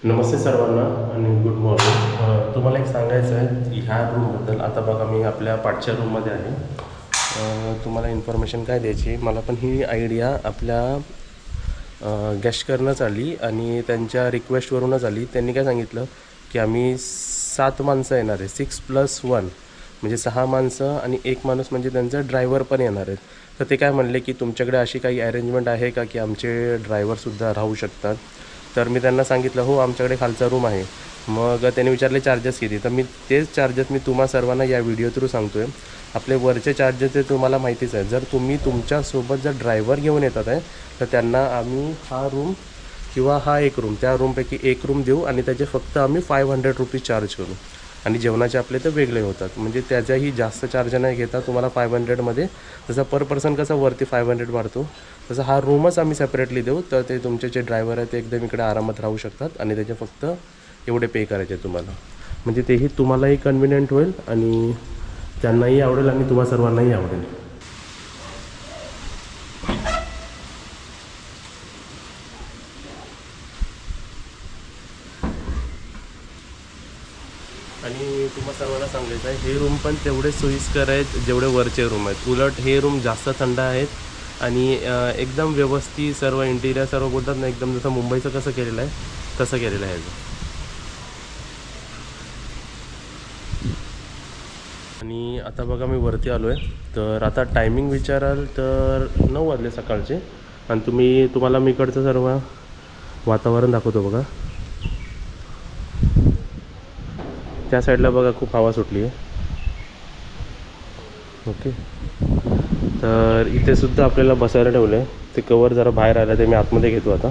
नमस्ते सर्वांना आणि good morning. तुम्हाला एक सांगायचं आहे ह्या रूमबद्दल। आता बघा मी आपल्या पाठच्या रूममध्ये आहे। तुम्हाला इन्फॉर्मेशन काय द्यायची, मला पण ही आयडिया आपल्या गेस्टकडूनच आली आणि त्यांच्या रिक्वेस्टवरूनच आली। त्यांनी काय सांगितलं की आम्ही 7 माणसं येणार आहे, 6+1 म्हणजे 6 माणसं आणि 1 माणूस म्हणजे त्यांचा ड्रायव्हर पण येणार आहेत। तर ते काय म्हणले की तुमच्याकडे अशी काही अरेंजमेंट आहे का की आमचे ड्रायव्हरसुद्धा राहू शकतात। तर मी त्यांना सांगितलं हो आमच्याकडे खालचा रूम आहे। मग त्यांनी विचारले चार्जेस किती, तर मी तेच चार्जेस मी तुम्हा सर्वांना या व्हिडिओ थ्रू सांगतो आहे। आपले वरचे चार्जेस ते तुम्हाला माहितीच आहे। जर तुम्ही तुमच्यासोबत जर ड्रायव्हर घेऊन येतात आहे तर त्यांना आम्ही हा रूम किंवा हा एक रूम, त्या रूमपैकी एक रूम देऊ आणि त्याचे फक्त आम्ही 500 रुपीज चार्ज करू आणि जेवणाचे आपले तर वेगळे होतात। म्हणजे त्याच्याही जास्त चार्ज नाही घेता तुम्हाला 500मध्ये। जसं पर पर्सन कसं वरती 500 वाढतो तसं हा रूमच आम्ही सेपरेटली देऊ। तर ते तुमचे जे ड्रायव्हर आहेत ते एकदम इकडे आरामात राहू शकतात आणि त्याचे फक्त एवढे पे करायचे तुम्हाला। म्हणजे तेही तुम्हालाही कन्व्हिनियंट होईल आणि त्यांनाही आवडेल आणि तुम्हा सर्वांनाही आवडेल। आणि तुम्हा सर्वांना सांगायचं आहे हे रूम पण तेवढे सोयीस्कर आहेत जेवढे वरचे रूम आहेत। उलट हे रूम जास्त थंड आहेत आणि एकदम व्यवस्थित सर्व इंटिरियर सर्व बोलतात ना, एकदम जसं मुंबईचं कसं केलेलं आहे तसं केलेलं आहे। आणि आता बघा मी वरती आलो आहे, तर आता टायमिंग विचाराल तर 9 वाजले सकाळचे। आणि तुम्हाला मी इकडचं सर्व वातावरण दाखवतो बघा। त्या साईडला बघा खूप हवा सुटली आहे। ओके, तर इथे सुद्धा आपल्याला बसायला ठेवलं आहे। ते कवर जरा बाहेर आलं ते मी आतमध्ये घेतो आता।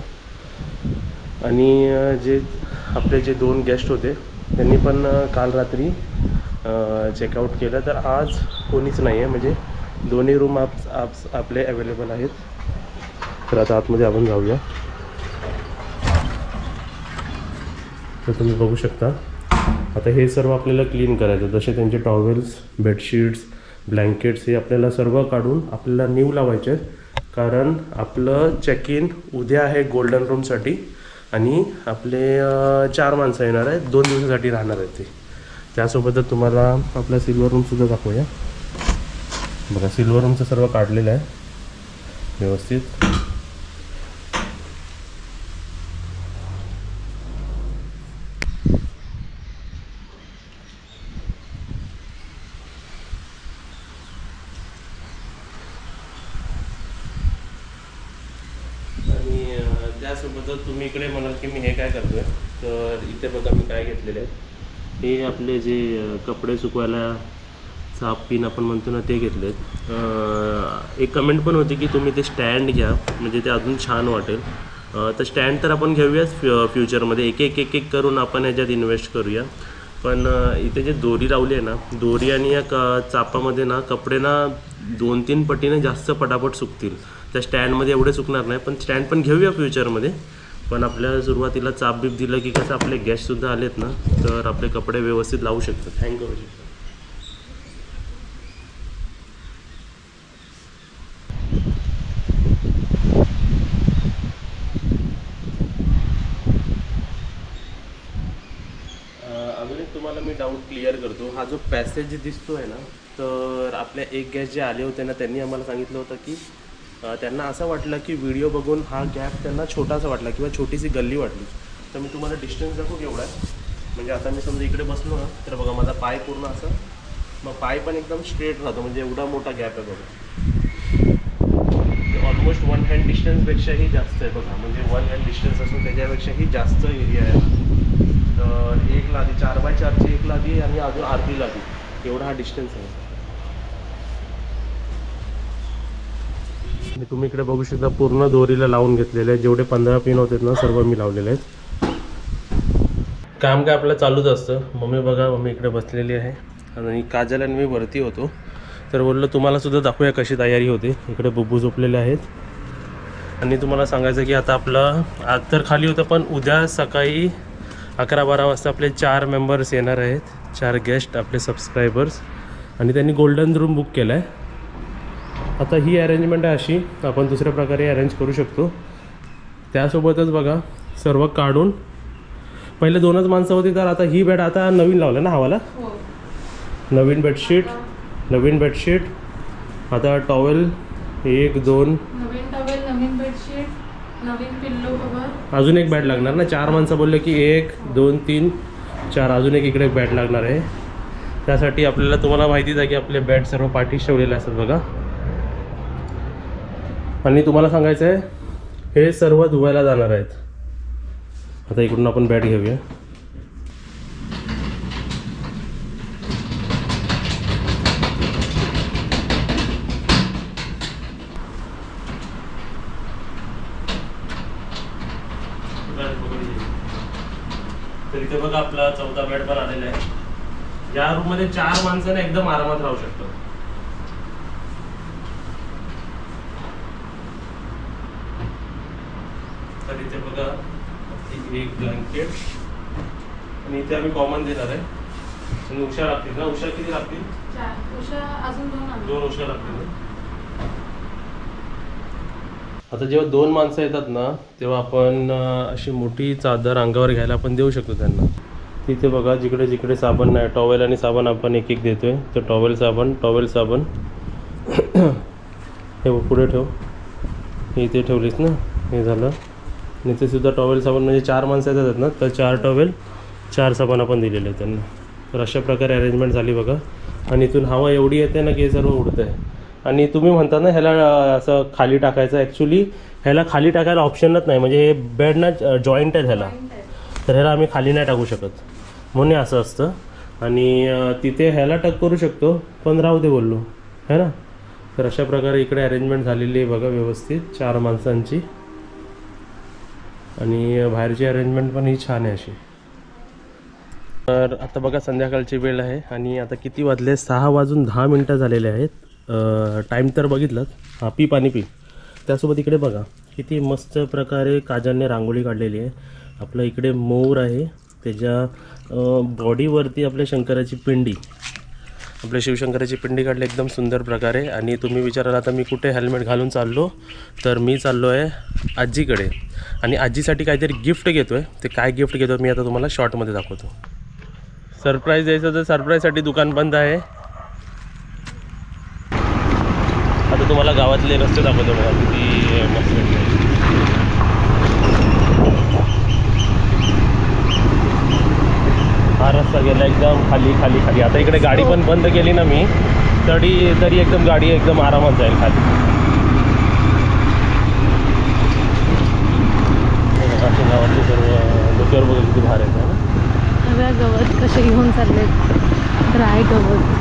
आणि आपले जे 2 गेस्ट होते त्यांनी पण काल रात्री चेकआउट केलं, तर आज कोणीच नाही आहे। म्हणजे दोन्ही रूम आपले अवेलेबल आहेत। तर आता आतमध्ये आपण जाऊया। तर तुम्ही बघू शकता आता हे सर्व आपल्याला क्लीन करायचं। जसे त्यांचे टॉवेल्स, बेडशीट्स, ब्लँकेट्स हे आपल्याला सर्व काढून आपल्याला न्यू लावायचे आहेत। कारण आपलं चेक इन उद्या आहे गोल्डन रूमसाठी आणि आपले 4 माणसं येणार आहेत, 2 दिवसासाठी राहणार आहेत ते। त्यासोबतच तुम्हाला आपला सिल्वर रूमसुद्धा दाखवूया। बघा सिल्वर रूमचं सर्व काढलेलं आहे व्यवस्थित। आणि त्यासोबतच तुम्ही इकडे म्हणाल की मी हे काय करतोय, तर इथे बघा मी काय घेतलेले आहे। हे आपले जे कपडे सुकवायला चाप पिन आपण म्हणतो ना ते घेतलेत। एक कमेंट पण होती की तुम्ही ते स्टँड घ्या म्हणजे ते अजून छान वाटेल। तर स्टँड तर आपण घेऊयाच फ्युचरमध्ये, एक करून आपण ह्याच्यात इन्व्हेस्ट करूया। पण इथे जे दोरी लावली आहे ना, दोरी आणि या चापामध्ये ना कपडे ना 2-3 पटीने जास्त पटापट सुकतील। त्या स्टँडमध्ये एवढे सुकणार नाही, पण स्टँड पण घेऊया फ्युचरमध्ये। पण आपल्या सुरुवातीला चाप बीप दिलं की कसं आपले गेस्टसुद्धा आलेत ना तर आपले कपडे व्यवस्थित लावू शकतात, हँग करू शकतात। अजून एक तुम्हाला मी डाऊट क्लिअर करतो। हा जो पॅसेज दिसतो आहे ना, तर आपल्या एक गेस्ट जे आले होते ना त्यांनी आम्हाला सांगितलं होतं की त्यांना असं वाटलं की व्हिडिओ बघून हा गॅप त्यांना छोटासा वाटला किंवा छोटीशी गल्ली वाटली। तर मी तुम्हाला डिस्टन्स दाखवू केवढा आहे। म्हणजे आता मी समजा इकडे बसलो ना तर बघा माझा पाय पूर्ण असं, मग पाय पण एकदम स्ट्रेट राहतो। म्हणजे एवढा मोठा गॅप आहे बघा। ऑलमोस्ट 1 हँड डिस्टन्सपेक्षाही जास्त आहे बघा। म्हणजे 1 हँड डिस्टन्स असून त्याच्यापेक्षाही जास्त एरिया आहे। तर 1 लादी 4x4ची 1 लादी आणि अजून अर्धी लादी एवढा हा डिस्टन्स आहे। मी तुम्ही इकडे बघू शकता पूर्ण दोरीला लावून घेतलेले आहे। जेवढे 15 पिन होते ना सर्व मी लावलेले आहेत। काम काय आपलं चालूच असतं। मम्मी इकडे बसलेली आहे आणि काजल आणि मी वरती होतो। तर बोललो तुम्हाला सुद्धा दाखवूया कशी तयारी होते। इकडे बुब्बू झोपलेले आहेत आणि तुम्हाला सांगायचं की आता आपलं आज तर खाली होतं, पण उद्या सकाळी 11-12 वाजता आपले 4 मेंबर्स येणार आहेत, 4 गेस्ट आपले सबस्क्रायबर्स, आणि त्यांनी गोल्डन रूम बुक केला आहे। आता ही अरेंजमेंट आहे अशी, आपण दुसऱ्या प्रकारे अरेंज करू शकतो। त्यासोबतच बघा सर्व काढून पहिले 2च माणसं होती, तर आता ही बेड आता नवीन लावलं ना हवाला. नवीन बेडशीट, नवीन बेडशीट, आता टॉवेल 1 2 नवीन टॉवेल, नवीन बेडशीट, नवीन पिल्लो कव्हर. अजून एक बेड लागणार ना. 4 माणसं बोलले की 1 2 3 4 अजून एक इकडे बेड लागणार आहे. त्यासाठी आपल्याला तुम्हाला माहितीच आहे की आपले बेड सर्व पाठीशी ठेवलेले असतात बघा. आणि तुम्हाला सांगायचं आहे हे सर्व धुवायला जाणार आहेत. आता इकडून आपण बेड घेऊया. तर इथे बघा आपला 14 बेड पण आलेला आहे. या रूम मध्ये 4 माणसाने एकदम आरामात राहू शकतो. तर इथे बघा एक ब्लँकेट आणि इथे आम्ही कॉमन देणार आहे. आणि उषा लागतील ना. उषा किती लागतील? 4 उषा अजून 2 उषा लागतील. आता जेव्हा 2 माणसं येतात ना तेव्हा आपण अशी मोठी चादर अंगावर घ्यायला आपण देऊ शकतो त्यांना. तिथे बघा जिकडे जिकडे साबण नाही, टॉवेल आणि साबण आपण एक एक देतोय. तर टॉवेल साबण हे पुढे ठेव. हे इथे ठेवलीस ना, हे झालं. आणि इथे सुद्धा टॉवेल साबण म्हणजे 4 माणसं येतात ना, तर 4 टॉवेल 4 साबण आपण दिलेले आहे त्यांना. तर अशा प्रकारे अरेंजमेंट झाली बघा. आणि इथून हवा एवढी येते ना की हे सर्व उडतं आहे. आणि तुम्ही म्हणता ना ह्याला असं खाली टाकायचं, ॲक्च्युली ह्याला खाली टाकायला ऑप्शनच नाही. म्हणजे हे बेड ना जॉईंट आहे ह्याला, तर ह्याला आम्ही खाली नाही टाकू शकत म्हणून असं असतं. आणि तिथे ह्याला टक करू शकतो पण राहू दे बोललो है ना. तर अशा प्रकारे इकडे अरेंजमेंट झालेली आहे बघा व्यवस्थित 4 माणसांची. आणि बाहेरची अरेंजमेंट पण ही छान आहे अशी. तर आता बघा संध्याकाळची वेळ आहे आणि आता किती वाजले 6 वाजून 10 मिनटं झालेले आहेत. टाईम तर बघितलं. हां पी पाणी पी. त्यासोबत इकडे बघा किती मस्त प्रकारे काजलने रांगोळी काढलेली आहे. आपलं इकडे मोर आहे, त्याच्या बॉडीवरती आपल्या शंकराची पिंडी, आपल्या शिवशंकराची पिंडी काढली एकदम सुंदर प्रकारे. आणि तुम्ही विचाराल आता मी कुठे हेल्मेट घालून चाललो, तर मी चाललो आहे आजीकडे. आणि आजीसाठी काहीतरी गिफ्ट घेतो आहे. ते काय गिफ्ट घेतो मी आता तुम्हाला शॉर्टमध्ये दाखवतो. सरप्राईज द्यायचं तर सरप्राईजसाठी दुकान बंद आहे. आता तुम्हाला गावातले रस्ते दाखवतो बघा किती मस्त. हा रस्ता गेला एकदम खाली खाली खाली. आता इकडे गाडी पण बंद केली ना मी तरी एकदम गाडी एकदम आरामात जाईल खाली. असे गावातले सर्व डोक्यावर बघा किती भार येत आहे ना. गवत कसे घेऊन चालले, ड्राय गवत.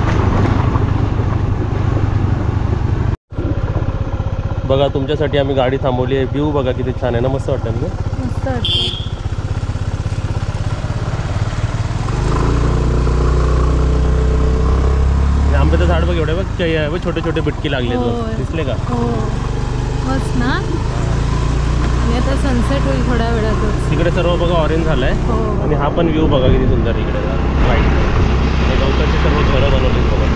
बघा तुमच्यासाठी आम्ही गाडी थांबवली आहे. व्ह्यू बघा किती छान आहे ना. मस्त वाटतं ना. मस्त वाटतं. आंब्याचं झाड बघ एवढे बघ छोटे छोटे बिटकी लागले दिसले का? हो मस्त ना. आणि आता सनसेट होईल थोड्या वेळातच. तिकडे सर्व बघा ऑरेंज झालंय. आणि हा पण व्ह्यू बघा किती सुंदर इकडे वाईट. आणि गवताची सर्व घरं बनवली बघा.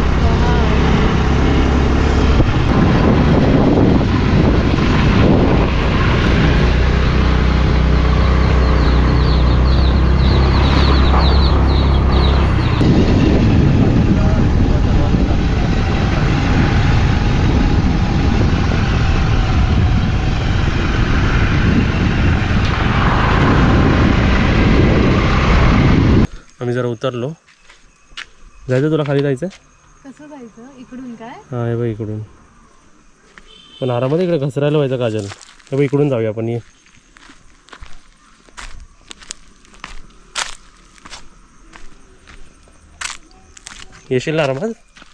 आम्ही जरा उतरलो. जायचं तुला खाली जायचं? कसं जायचं इकडून? काय हां हे बघ इकडून. पण आरामात इकडे घसरायला व्हायचं काजल. हे बघ इकडून जाऊया आपण. ये येशील ना आरामात?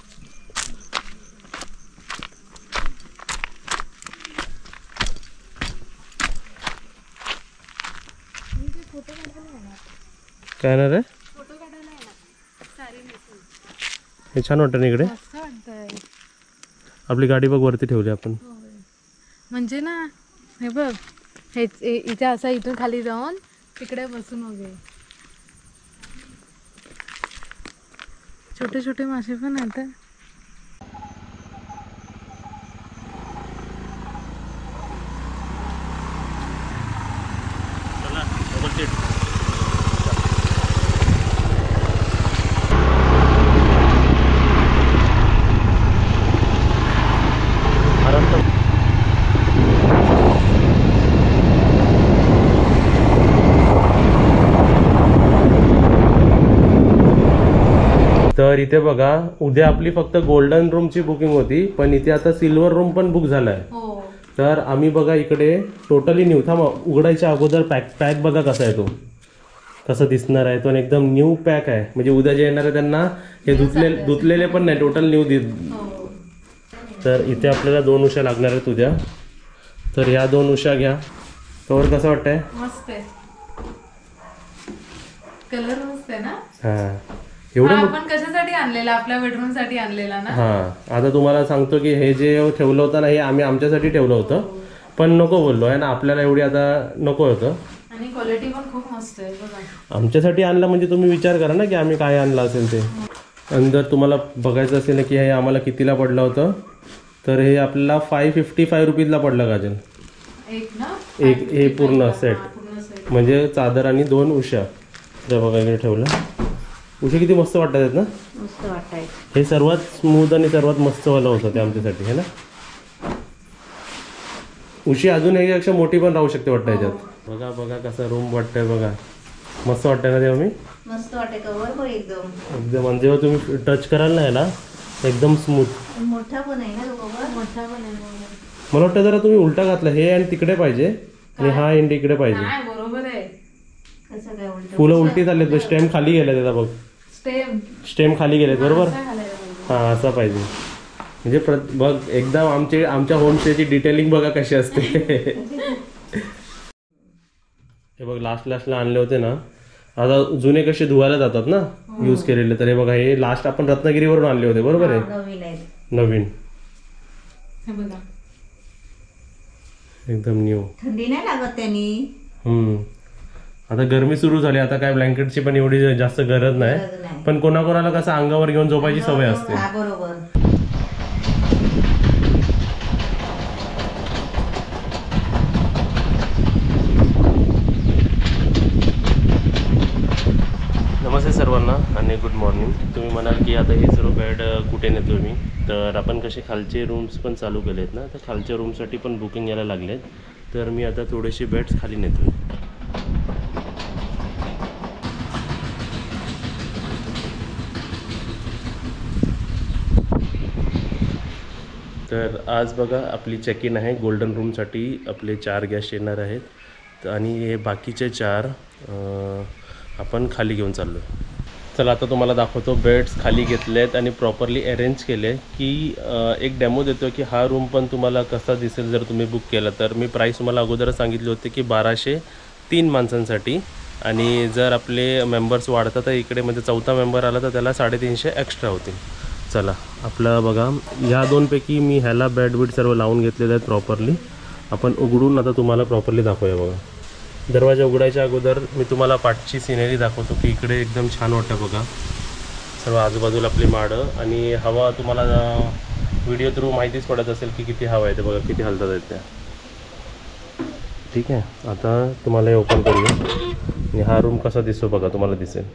काय ना रे हे छान वाटतं ना इकडे. आपली गाडी बघ वरती ठेवली आपण. म्हणजे ना हे बघ हे इथे असं इथून खाली जाऊन तिकडे बसून वगैरे. छोटे छोटे मासे पण आहेत. तर इथे बघा उद्या आपली फक्त गोल्डन रूमची बुकिंग होती, पण इथे आता सिल्वर रूम पण बुक झालाय. हो. तर आम्ही बघा इकडे टोटली न्यू, थांबा उघडायच्या अगोदर पॅक बघा कसा आहे तो, कसं दिसणार आहे तो, आणि एकदम न्यू पॅक आहे. म्हणजे उद्या जे येणार आहे त्यांना हे धुतलेले पण नाही, टोटल न्यू तर इथे आपल्याला 2 उशा लागणार आहेत उद्या. तर ह्या 2 उशा घ्या. कवर कसं वाटतंय? मस्त आहे, कलर मस्त आहे ना. हां एवढं आपण कशासाठी आणलेला? आपल्या बेडरूम साठी आणलेला ना. हां आता तुम्हाला सांगतो की हे जे ठेवलं होतं ना, हे आम्ही आमच्यासाठी ठेवलं होतं, पण नको बोललो आहे ना, आपल्याला एवढी आता नको होतं. आणि क्वालिटी पण खूप मस्त आहे बघा. आमच्यासाठी आणलं म्हणजे तुम्ही विचार करा ना की आम्ही काय आणलं असेल ते. आणि जर तुम्हाला बघायचं असेल की हे आम्हाला कितीला पडलं होतं, तर हे आपल्याला 555 रुपीजला पडलं काजल. एक हे पूर्ण सेट, म्हणजे चादर आणि 2 उशा. तर बघा इकडे ठेवलं. उशा किती मस्त वाटत आहेत ना. मस्त वाटतंय. हे सर्वात स्मूथ आणि सर्वात मस्त वाला होतं ते आमच्यासाठी, है ना. उशी अजून याच्यापेक्षा मोठी पण राहू शकते वाटतं याच्यात. बघा बघा कसं रूम वाटतंय बघा, मस्त वाटतंय ना तेव्हा. मी मस्त वाटते कवर पण एकदम आणि जेव्हा तुम्ही टच कराल ना याला एकदम स्मूथ. मोठा पण आहे ना तो कवर. मोठा पण आहे. मला वाटतं जरा तुम्ही उलटा घातला, हे आणि तिकडे पाहिजे आणि हा एंड इकडे पाहिजे. बरोबर आहे. कसं काय उलट? फुलं उलटी झालेत, स्टेम खाली गेले त्याचा बघ, स्टेम खाली गेलेत बरोबर. हा असा पाहिजे. म्हणजे बघ एकदम आमच्या होमस्टेची डिटेलिंग बघा कशी असते. हे बघ लास्टला आणले होते ना, आता जुने कसे धुवायला जातात ना यूज केलेले, तर हे बघा हे लास्ट आपण रत्नागिरीवरून आणले होते बरोबर आहे. नवीन एकदम न्यू. थंडी नाही लागत त्यांनी. आता गरमी सुरू झाली, आता काय ब्लँकेटची पण एवढी जास्त गरज नाही, पण कोणाकोणाला कसं अंगावर घेऊन झोपायची सवय असते. बरोबर. नमस्ते सर्वांना आणि गुड मॉर्निंग. तुम्ही म्हणाल की आता हे सर्व बेड कुठे नेतो मी, तर आपण कसे खालचे रूम्स पण चालू केले आहेत ना, तर खालच्या रूमसाठी पण बुकिंग यायला लागलेत. तर मी आता थोडेसे बेड्स खाली नेतो. तर आज बघा आपली चेक इन आहे. गोल्डन रूमसाठी आपले 4 गॅस येणार आहेत आणि हे बाकीचे 4 आपण खाली घेऊन चाललो. चला आता तुम्हाला दाखवतो. बेड्स खाली घेतलेत आणि प्रॉपरली अरेंज केले की एक डेमो देतो की हा रूम पण तुम्हाला कसा दिसेल जर तुम्ही बुक केला तर. मी प्राईस तुम्हाला अगोदरच सांगितली होती की 1203 माणसांसाठी, आणि जर आपले मेंबर्स वाढतात तर इकडे म्हणजे 4था मेंबर आला तर त्याला 350 एक्स्ट्रा होतील. चला आपलं बघा, ह्या 2पैकी मी ह्याला बेड सर्व लावून घेतलेले आहेत प्रॉपरली. आपण उघडून आता तुम्हाला प्रॉपरली दाखवूया. बघा दरवाजा उघडायच्या अगोदर मी तुम्हाला पाठची सिनेरी दाखवतो की इकडे एकदम छान वाटतं बघा. सर्व आजूबाजूला आपली माडं आणि हवा तुम्हाला व्हिडिओ थ्रू माहितीच पडत असेल की किती हवा आहे ते. बघा किती हलतात आहेत त्या. ठीक आहे, आता तुम्हाला हे ओपन करूया आणि हा रूम कसा दिसतो बघा, तुम्हाला दिसेल.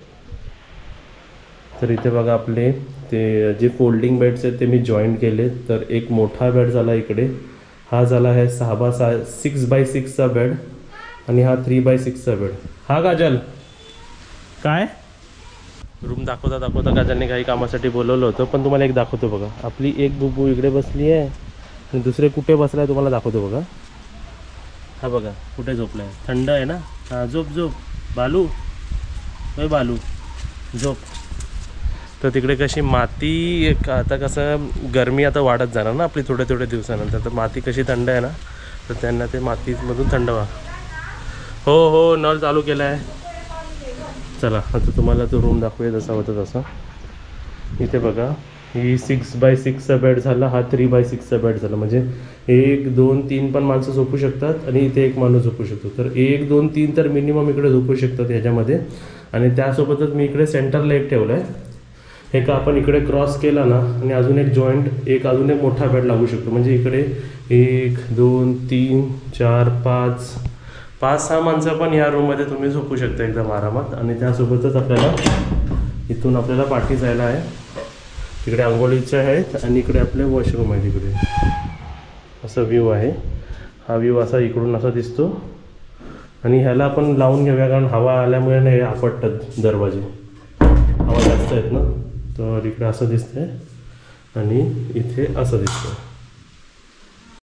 तर इथे बघा आपले ते जे फोल्डिंग बेड्स आहेत ते मी जॉईंट केले. तर एक मोठा बेड झाला इकडे, हा झाला आहे 6x6चा बेड, आणि हा 3x6चा बेड. हा काजल काय रूम दाखवता काजलने काही कामासाठी बोलवलं होतं, पण तुम्हाला एक दाखवतो बघा. आपली एक बुबू इकडे बसली आहे आणि दुसरे कुठे बसला आहे तुम्हाला दाखवतो बघा. हा बघा कुठे झोपला आहे, थंड आहे ना. हा झोप बालू, बालू झोप. तर तिकडे कशी माती, आता कसं गरमी आता वाढत जाणार ना आपली थोड्या दिवसानंतर, तर माती कशी थंड आहे ना, तर त्यांना ते मातीमधून थंड व्हा. हो नळ चालू केला आहे. चला आता तुम्हाला तो रूम दाखवूया जसा होता तसा. इथे बघा ही 6x6चा बेड झाला, हा 3x6चा बेड झाला. म्हणजे 1 2 3 पण माणसं झोपू शकतात आणि इथे एक माणूस झोपू शकतो. तर 1 2 3 तर मिनिमम इकडे झोपू शकतात ह्याच्यामध्ये. आणि त्यासोबतच मी इकडे सेंटरला एक ठेवलं आहे. हे का आपण इकडे क्रॉस केला ना आणि अजून एक जॉईंट, अजून एक मोठा बेड लागू शकतो. म्हणजे इकडे 1 2 3 4 5-6 माणसं पण या रूममध्ये तुम्ही झोपू शकता एकदम आरामात. आणि त्यासोबतच इथून आपल्याला पाठी जायला आहे. तिकडे आंघोळीच्या आहेत आणि इकडे आपले वॉशरूम आहे. तिकडे असा व्ह्यू आहे. हा व्ह्यू असा इकडून असा दिसतो. आणि ह्याला आपण लावून घेऊया कारण हवा आल्यामुळे हे आपटतात दरवाजे, हवा जास्त आहेत ना. तर इकडे असं दिसतंय आणि इथे असं दिसतंय.